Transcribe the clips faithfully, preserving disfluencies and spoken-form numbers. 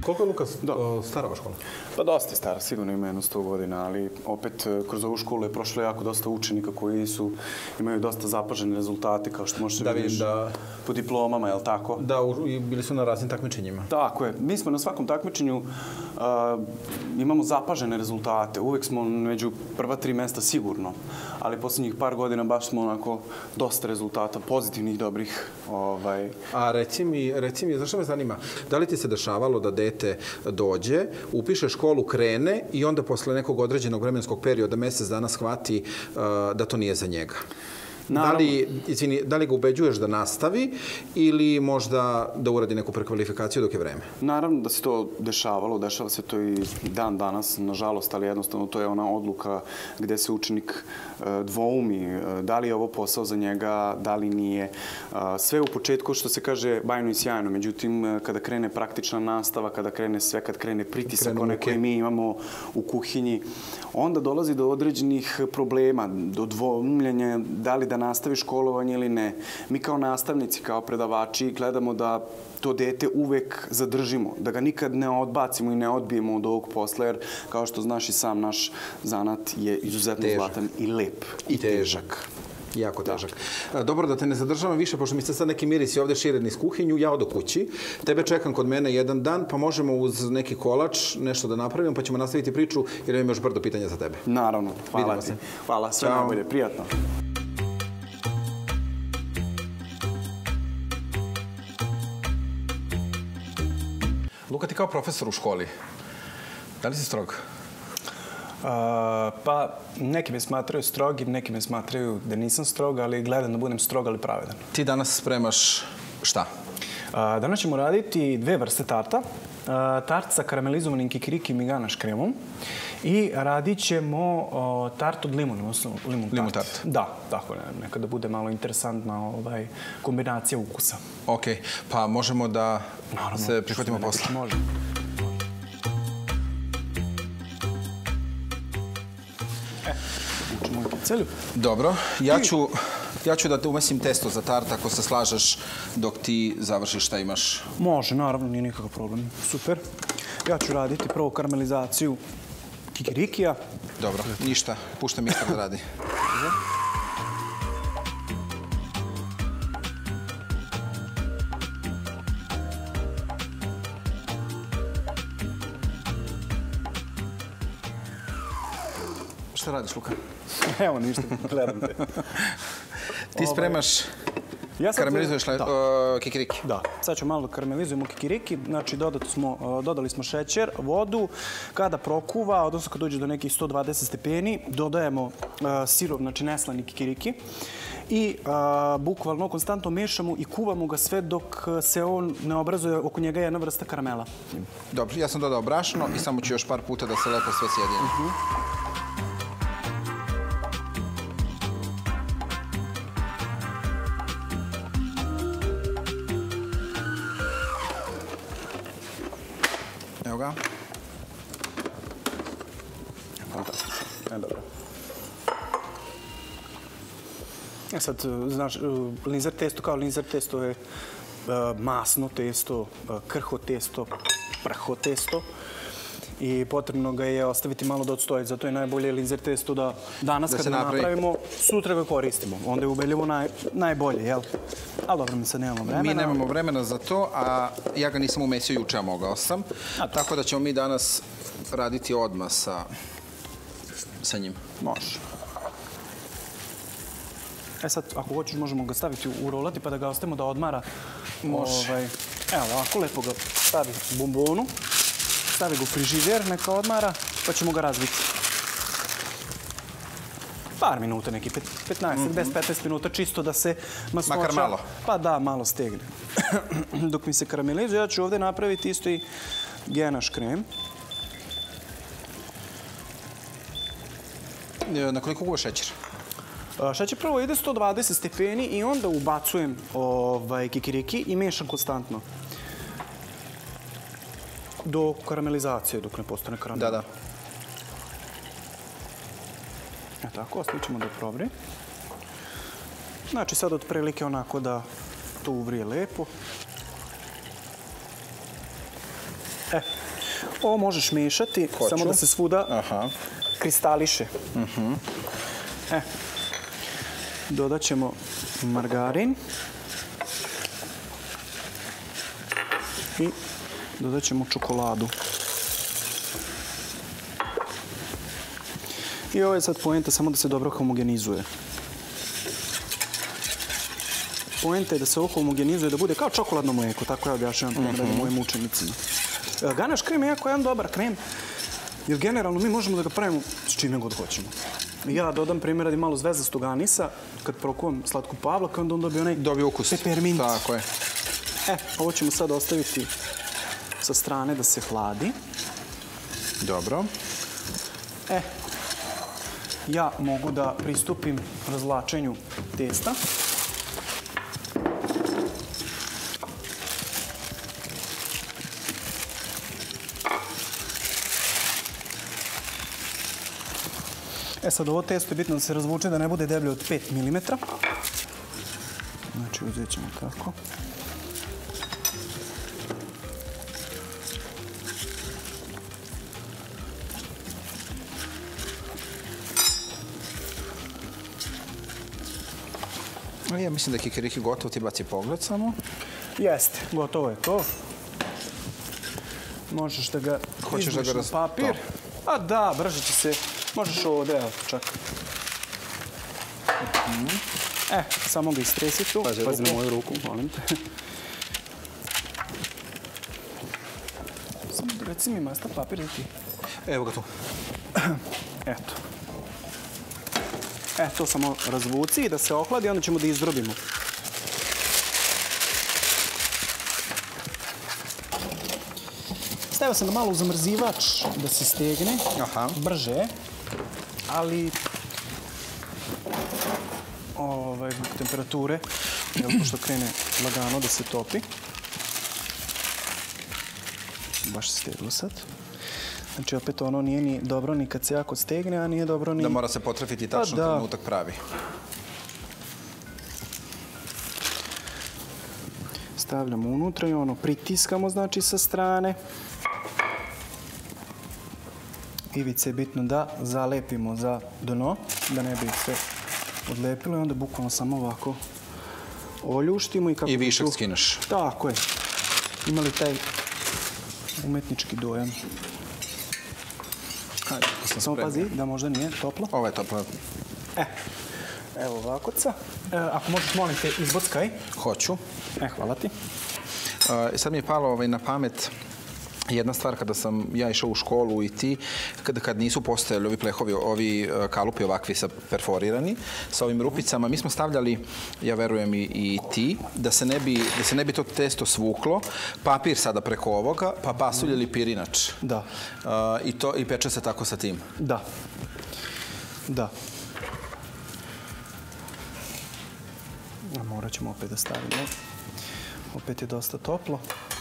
Koliko je Luka stara ova škola? Pa dosta je stara, sigurno ima jedno sto godina, ali opet kroz ovu školu je prošlo jako dosta učenika koji su, imaju dosta zapažene rezultate, kao što možeš da vidiš po diplomama, je li tako? Da, i bili su na raznim takmičenjima. Tako je. Mi smo na svakom takmičenju imamo zapažene rezultate. Uvek smo među prva tri mesta sigurno, ali posljednjih par godina baš smo onako dosta rezultata, pozitivnih, dobrih. A reci mi, reci mi, zašto me zanima, da li ti se dešavalo da dete dođe, upiše školu, krene i onda posle nekog određenog vremenskog perioda, mesec dana, shvati da to nije za njega? Da li, izvini, da li ga ubeđuješ da nastavi ili možda da uradi neku prekvalifikaciju dok je vreme? Naravno da se to dešavalo, dešava se to i dan danas, nažalost, ali jednostavno to je ona odluka gde se učenik dvoumi, da li je ovo posao za njega, da li nije. Sve u početku, što se kaže, bajno i sjajno, međutim, kada krene praktična nastava, kada krene sve, kad krene pritisak, one koje mi imamo u kuhinji, onda dolazi do određenih problema, do dvoumljenja, da li da nastavi školovanje ili ne. Mi kao nastavnici, kao predavači gledamo da to dete uvek zadržimo, da ga nikad ne odbacimo i ne odbijemo od ovog posla, jer kao što znaš i sam, naš zanat je izuzetno zlatan i lep. I težak. Jako težak. Dobro, da te ne zadržavam više, pošto mi se sad neki mirisi ovde šire niz kuhinju, ja odo kući. Tebe čekam kod mene jedan dan, pa možemo uz neki kolač nešto da napravimo, pa ćemo nastaviti priču, jer imam još brdo pitanja za tebe. Naravno. Hvala ti. Hvala. Sve najbolje. Prijatno. Luka, ti kao profesor u školi, da li si strog? Pa, neki me smatraju strogim, neki me smatraju da nisam strog, ali gledam da budem strog, ali pravedan. Ti danas spremaš šta? Danas ćemo raditi dve vrste tarta. Tart sa karamelizovanim kikiriki i ganaš kremom i radit ćemo tart od limuna, odnosno limun tart. Da, tako neka da bude malo interesantna kombinacija ukusa. Ok, pa možemo da se prihvatimo posle. Može. Učemo u kicelju. Dobro, ja ću... Ja ću da te umesim testo za tart ako se slažeš dok ti završiš šta imaš. Može, naravno, nije nikakav problem. Super. Ja ću raditi prvo karamelizaciju kikirikija. Dobro, ništa. Puštam mister da radi. Šta radiš, Luka? Evo, ništa, gledam te. Ti spremaš, karamelizuješ kikiriki? Da, sad ću malo da karamelizujemo kikiriki. Znači, dodali smo šećer, vodu. Kada prokuva, odnosno kad dođe do nekih sto dvadeset stepeni, dodajemo sirov, znači neslani kikiriki. I bukvalno konstantno mešamo i kuvamo ga sve dok se on ne obrazuje oko njega jedna vrsta karamela. Dobro, ja sam dodao brašno i samo ću još par puta da se lepo sve sjedine. Evo ga. Fantastično. E, dobro. E sad, znaš, linzer testo kao linzer testo je masno testo, krho testo, prho testo. I potrebno ga je ostaviti malo da odstoji. Zato je najbolje linzer testo da danas kada ga napravimo, sutra ga koristimo. Onda je ubedljivo najbolje, jel? Ali dobro, mi sad nemamo vremena. Mi nemamo vremena za to, a ja ga nisam umesio juče, a mogao sam. Tako da ćemo mi danas raditi odmah sa njim. Može. E sad, ako hoćeš, možemo ga staviti u rolati pa da ga ostavimo da odmara. Može. Evo, ovako lepo ga stavi u bombonu. Stavi ga u frižider, neka odmara, pa ćemo ga razviti. Par minuta, neki petnaest, bez petnaest minuta, čisto da se masnoća... Makar malo. Pa da, malo stegne. Dok mi se karamelizuje, ja ću ovdje napraviti isto i genaš krem. Na koliko kuva šećer? Šećer prvo ide sto dvadeset stepeni i onda ubacujem kikiriki i mešam konstantno. Do karamelizacije, dok ne postane karamel. Da, da. E tako, ostavit ćemo da provri. Znači sad otprilike onako da to uvrije lepo. E, ovo možeš mešati, samo da se svuda kristališe. E, dodat ćemo margarin i dodat ćemo čokoladu. I ovo je sad poenta samo da se dobro homogenizuje. Poenta je da se ovo homogenizuje, da bude kao čokoladno mlijeko, tako ja objašnjavam primjer mojim učenicima. Ganache krem je jako jedan dobar krem, jer generalno mi možemo da ga pravimo s čime god hoćemo. Ja dodam primjer radi malo zvezdastog anisa, kad prokuvam slatku pavlaku, onda on dobije onaj dobije ukus. Pepermint. Tako je. E, ovo ćemo sad ostaviti sa strane da se hladi. Dobro. E, ja mogu da pristupim razvlačenju testa. E sad, ovo testo je bitno da se razvuče, da ne bude deblje od pet milimetara. Znači, uzet ćemo tako. Ja mislim da je kikiriki gotov, ti baci pogled samo. Jeste, gotovo je to. Možeš da ga izvuš na papir. A da, brže će se. Možeš ovdje, evo, čak. E, samo ga istresi tu. Pazi na moju ruku, molim te. Samo reci mi masta papir da ti... Evo ga tu. Eto. E, to samo razvuci i da se ohladi, onda ćemo da izdrobimo. Stavio sam ga malo u zamrzivač da se stegne. Brže. Ali zbog temperature, pošto krene lagano da se topi. Baš se steglo sad. Znači, opet ono nije ni dobro ni kad se jako stegne, a nije dobro ni... Da mora se potrefiti tačno trenutak pravi. Stavljamo unutra i ono pritiskamo, znači, sa strane. Ivice je bitno da zalepimo za dno, da ne bi se odlepilo i onda bukvalno samo ovako oljuštimo. I višak skineš. Tako je. Imali taj umetnički dojam. Samo pazi da možda nije toplo. Ovo je toplo. E, evo ovakoca. Ako možeš, molim te, izbockaj. Hoću. E, hvala ti. Sad mi je palo na pamet jedna stvar kada sam ja išao u školu i ti, kad nisu postojali ovi plehovi, ovi kalupi ovakvi perforirani, sa ovim rupicama, mi smo stavljali, ja verujem i ti, da se ne bi to testo svuklo, papir sada preko ovoga, pa pasulj ili pirinač. Da. I peče se tako sa tim. Da. Da. Morat ćemo opet da stavimo. Opet je dosta toplo.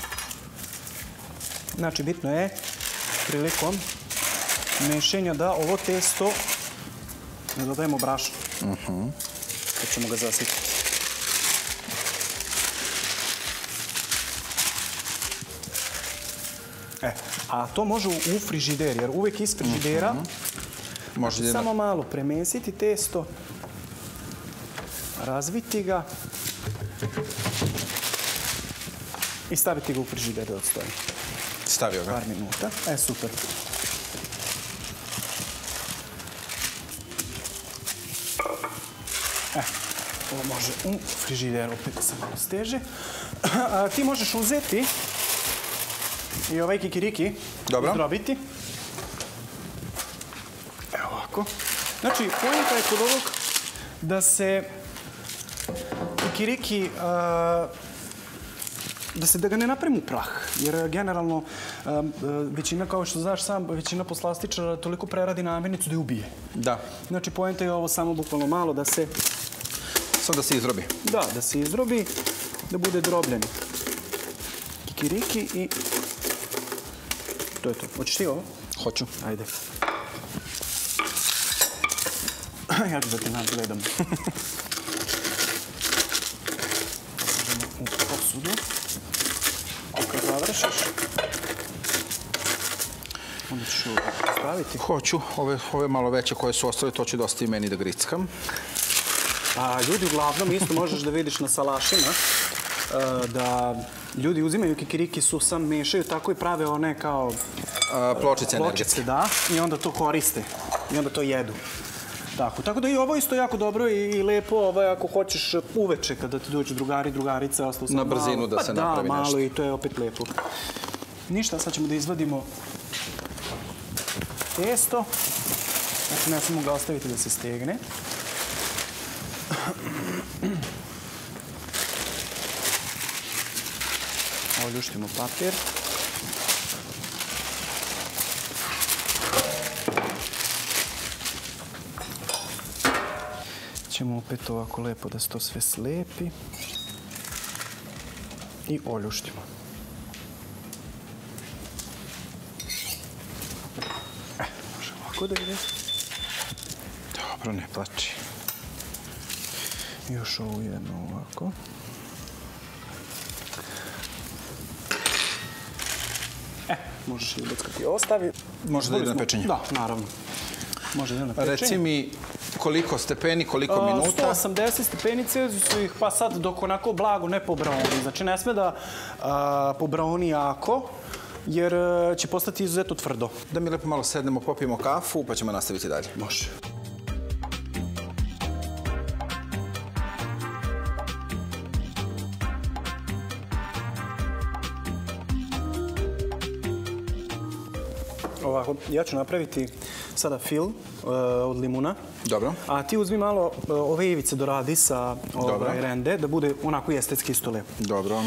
Znači, bitno je prilikom mešenja da ovo testo ne dodajemo brašno. Kad ćemo ga zasiti. E, a to može u frižider, jer uvijek iz frižidera samo malo premesiti testo, razviti ga i staviti ga u frižider da odstoji. Stavio ga. Par minuta. E, super. E, ovo može u frižider opet da se malo steže. Ti možeš uzeti i ovaj kikiriki izdrobiti. Evo ovako. Znači, poenta je kod ovog da se kikiriki da se da ga ne napravimo u prah, jer generalno većina, kao što znaš sam, većina poslastičara toliko preradi namirnicu da je ubije. Da. Znači, poenta je ovo samo bukvalno malo da se... Samo da se izdrobi. Da, da se izdrobi, da bude drobljen kikiriki i... To je to. Hoćeš ti ovo? Hoću. Ajde. Ja ću da ti nadgledam. Možemo u posudu. Kad završiš, Onda ćeš ovo staviti. Hoću. Ove, ove malo veće koje su ostale, to ću da ostavi meni da grickam. A ljudi uglavnom isto možeš da vidiš na salašima da ljudi uzimaju kikiriki susam, mešaju tako i prave one kao A, pločice energetske. Pločice, da. I onda to koriste. I onda to jedu. Tako, tako da i ovo isto jako dobro i lepo, ovaj, ako hoćeš uveče kada ti dođu drugari, drugarice, ostalo sam na brzinu malo, da pa se da, napravi malo nešto. I to je opet lepo. Ništa, sad ćemo da izvadimo testo. Znači, ne samo ga ostaviti da se stegne. Oljuštimo papir. Ćemo opet ovako lepo da se to sve slepi i oljuštimo. E, može ovako da ide. Dobro, ne plači. Još ovu jednu ovako. E, možeš i ubackati. Ostavi. Može da ide na pečenje? Da, naravno. Može da ide na pečenje. Reci mi koliko stepeni, koliko A, minuta? sto osamdeset stepeni Celzijusovih, pa sad dok onako blago ne pobraoni. Znači ne sme da a, pobraoni jako, jer a, će postati izuzetno tvrdo. Da mi lepo malo sednemo, popijemo kafu, pa ćemo nastaviti dalje. Može. Ovako, ja ću napraviti sada fil uh, od limuna. Dobro. A ti uzmi malo uh, ove ivice doradi sa ovaj, rende, da bude onako i estetski isto lepo. Dobro.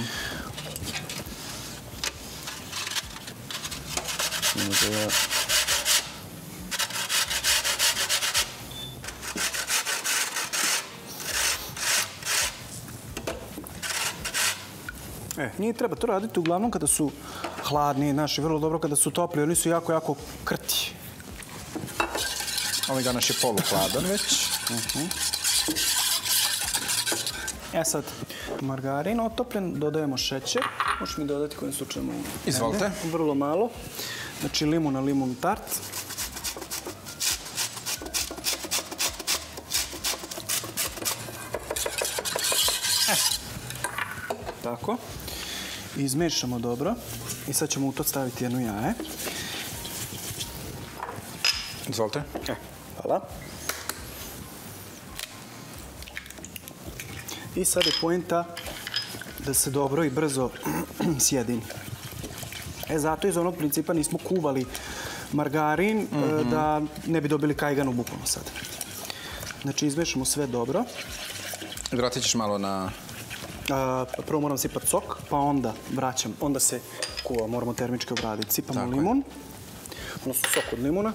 E, nije treba to raditi uglavnom kada su hladni, znaš, vrlo dobro kada su topli, oni su jako, jako krti. Ovaj ganaš je poluhladan već. E sad, margarin otopljen, dodajemo šećer. Možeš mi dodati kojim slučajemo? Izvolite. Vrlo malo. Znači limun na limun tart. E, tako. Izmešamo dobro. I sad ćemo u to staviti jedno jaje. Izvolite. E, hvala. I sad je poenta da se dobro i brzo sjedini. E, zato iz onog principa nismo kuvali margarin mm-hmm. da ne bi dobili kajganu bukvalno sad. Znači, izmešamo sve dobro. Vratit ćeš malo na... A, prvo moram sipati sok, pa onda vraćam, onda se kuva, moramo termički obraditi. Sipamo Tako limun, odnosno sok od limuna.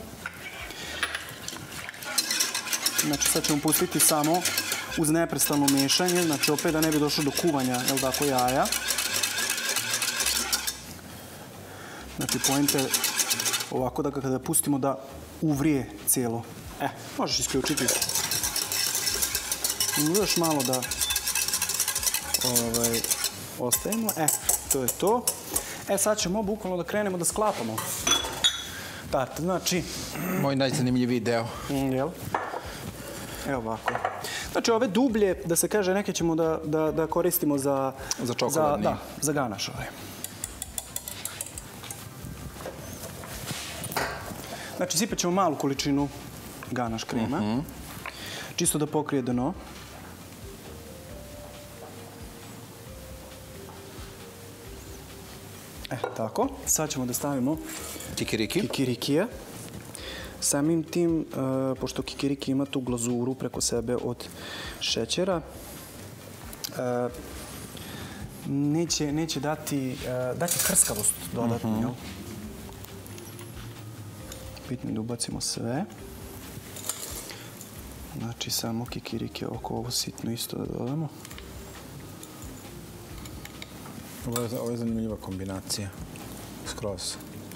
Znači, sad ćemo pustiti samo uz neprestano mešanje, znači opet da ne bi došlo do kuvanja, jel tako, jaja. Znači, poenta je ovako da kada pustimo da uvrije cijelo. E, možeš isključiti. Još malo da ovaj, ostavimo. E, to je to. E, sad ćemo bukvalno da krenemo da sklapamo tart. Znači... Moj najzanimljiviji deo. Jel? Evo ovako. Znači, ove dublje, da se kaže, neke ćemo da, da, da koristimo za... Za čokoladni. Za, da, za ganaš ove. Znači, sipat ćemo malu količinu ganaš krema. Uh-huh. Čisto da pokrije dno. E, tako. Sad ćemo da stavimo... Kikiriki. Kikirikija. Samim tim, uh, pošto kikiriki ima tu glazuru preko sebe od šećera, uh, neće, neće dati, uh, dati krskavost dodatno, uh-huh. jel? Bitno je da ubacimo sve. Znači, samo kikirike oko ovo sitno isto da dodamo. Ovo je, ovo je zanimljiva kombinacija. Skroz.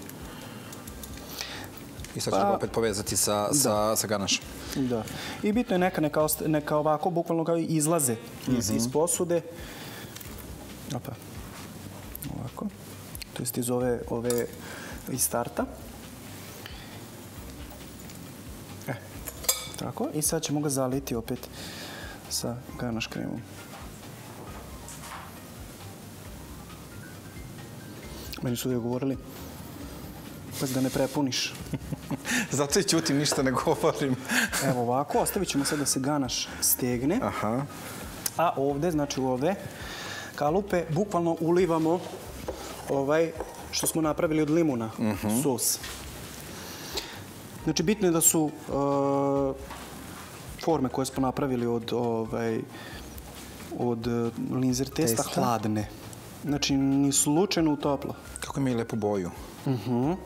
I sad ćemo pa, opet povezati sa, sa, sa ganašom. Da. I bitno je neka, neka, osta, neka ovako, bukvalno kao izlaze iz, mm-hmm. iz posude. Opa. Ovako. To jest iz ove, ove iz starta. Ovako. I sad ćemo ga zaliti opet sa ganaš kremom. Meni su uvijek govorili, pazi da ne prepuniš. Zato i ćutim, ništa ne govorim. Evo ovako, ostavit ćemo sad da se ganaš stegne. Aha. A ovde, znači u ove kalupe, bukvalno ulivamo ovaj što smo napravili od limuna, sos. Znači, bitno je da su uh, forme koje smo napravili od, ovaj, od linzer testa, Testa. hladne. Znači, ni slučajno u toplo. Kako ima i lepu boju. Uh-huh.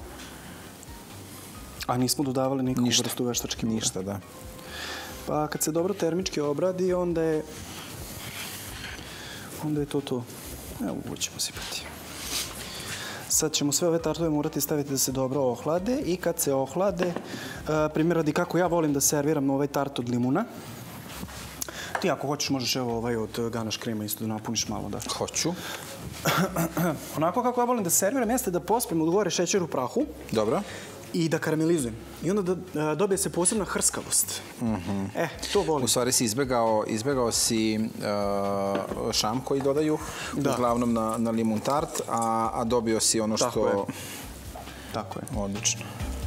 A nismo dodavali nikakvu Ništa. vrstu veštačke mure. Ništa, da. Pa kad se dobro termički obradi, onda je, onda je to to. Evo, ovo ćemo sipati. Sad ćemo sve ove tartove morati staviti da se dobro ohlade i kad se ohlade, primjer radi kako ja volim da serviram ovaj tart od limuna. Ti ako hoćeš možeš evo ovaj od ganaš krema isto da napuniš malo, da. Hoću. Onako kako ja volim da serviram jeste da pospem od gore šećer u prahu. Dobro. I da karamelizujem. I onda da, dobije se posebna hrskavost. Mm-hmm. E, to volim. U stvari si izbjegao, izbjegao si uh, šam koji dodaju, da. uglavnom na, na limun tart, a, a dobio si ono što... Tako je. Tako je. Odlično.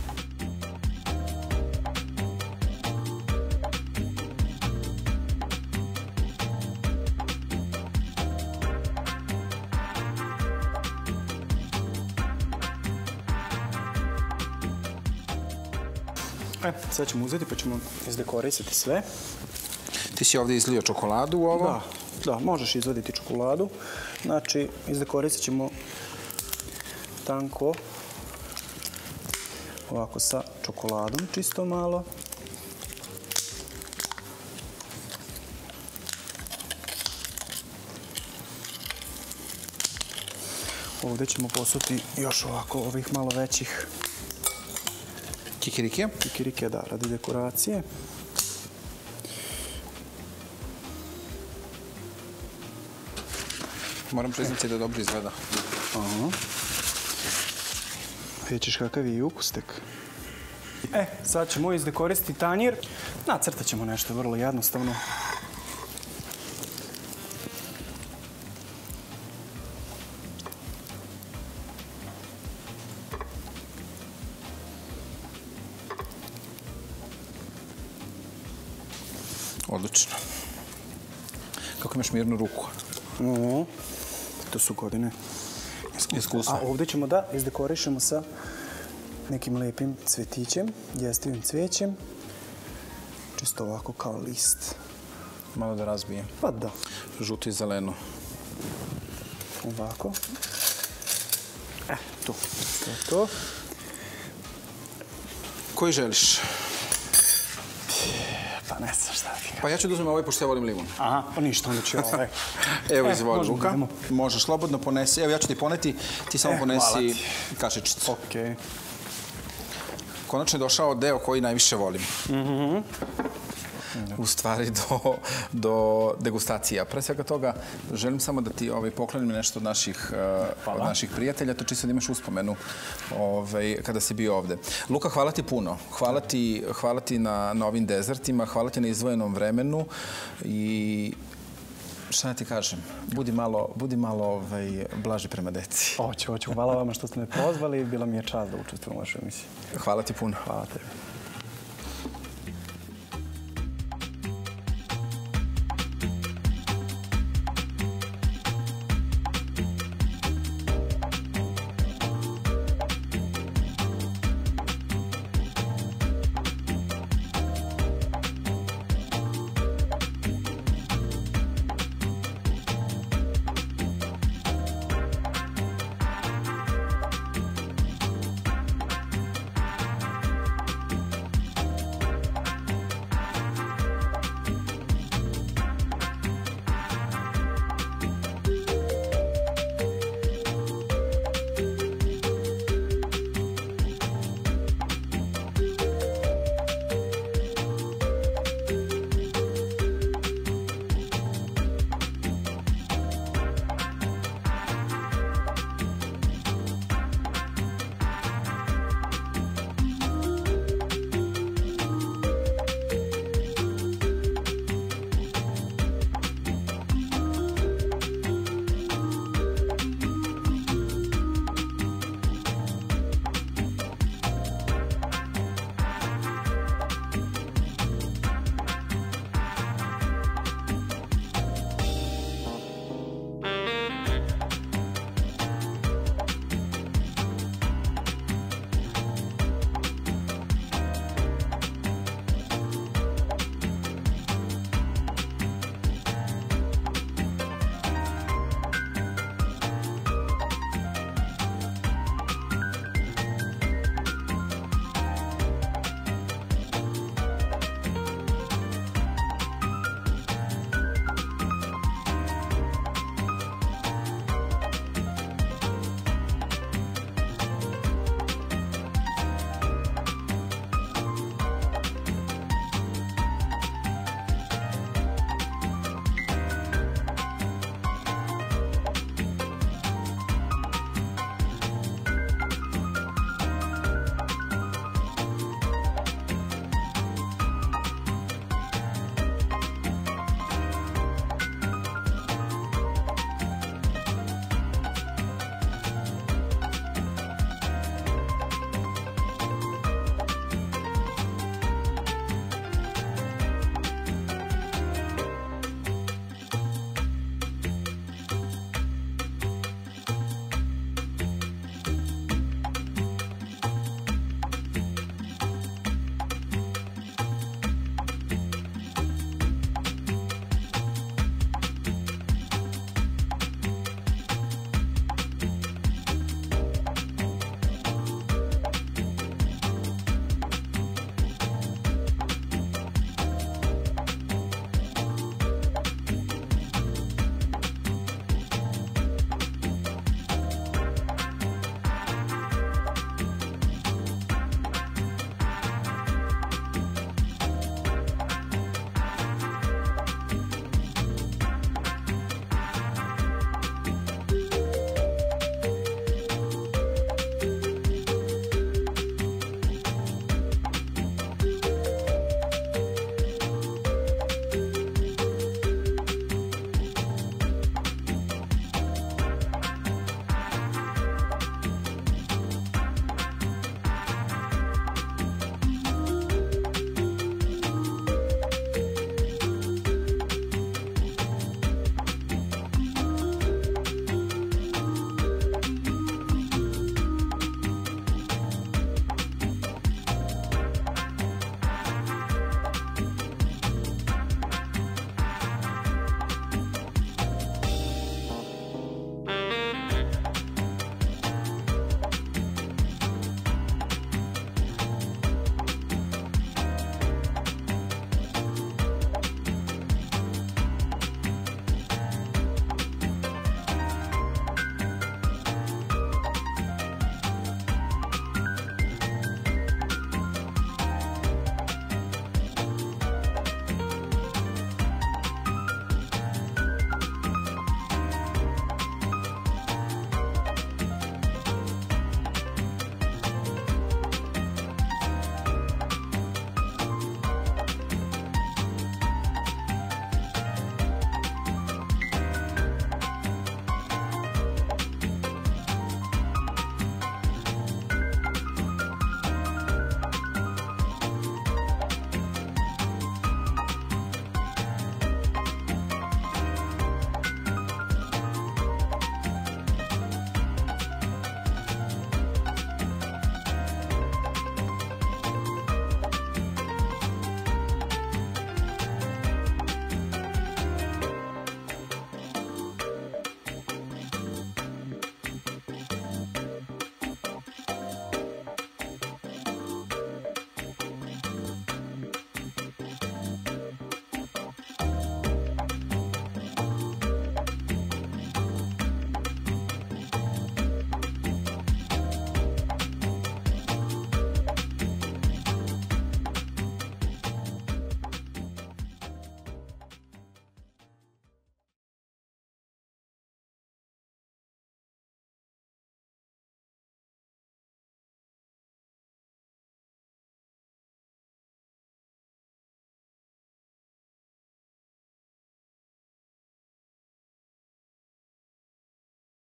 E, sad ćemo uzeti pa ćemo izdekorisati sve. Ti si ovdje izlio čokoladu u ovo? Da, da, možeš izvaditi čokoladu. Znači, izdekorisat ćemo tanko ovako sa čokoladom čisto malo. Ovdje ćemo posuti još ovako ovih malo većih Kikirike? kikirike, da, radi dekoracije. Moram priznati da dobro izgleda. Aha. Vidjet ćeš kakav je i ukus tek. E, sad ćemo izdekoristiti tanjir. Nacrtat ćemo nešto vrlo jednostavno. Odlično. Kako imaš mirnu ruku? Uh, to su godine. Iskustva. A ovdje ćemo da izdekorišemo sa nekim lepim cvetićem, jestivim cvijećem. Čisto ovako kao list. Malo da razbijem. Pa da. Žuto i zeleno. Ovako. E, to. To je to. Koji želiš? Pa ne znam šta ti. Pa ja ću da uzmem ovaj, pošto ja volim limun. Aha, pa ništa, onda ću ovaj. Evo, E, izvoli, možemo, Luka. idemo. Možeš slobodno ponesi. Evo, ja ću ti poneti. Ti samo E, hvala ponesi ti. kašičicu. Okej. Konačno je došao deo koji najviše volim. U stvari do, do degustacija. Pre svega toga želim samo da ti ovaj, poklonim nešto od naših, uh, od naših prijatelja, to čisto da imaš uspomenu ovaj, kada si bio ovde. Luka, hvala ti puno. Hvala ti, hvala ti na, na ovim dezertima, hvala ti na izdvojenom vremenu i šta da ti kažem, budi malo, budi malo ovaj, blaži prema deci. Hoću, hoću. Hvala vama što ste me pozvali. Bila mi je čast da učestvujem u vašoj emisiji. Hvala ti puno. Hvala tebi.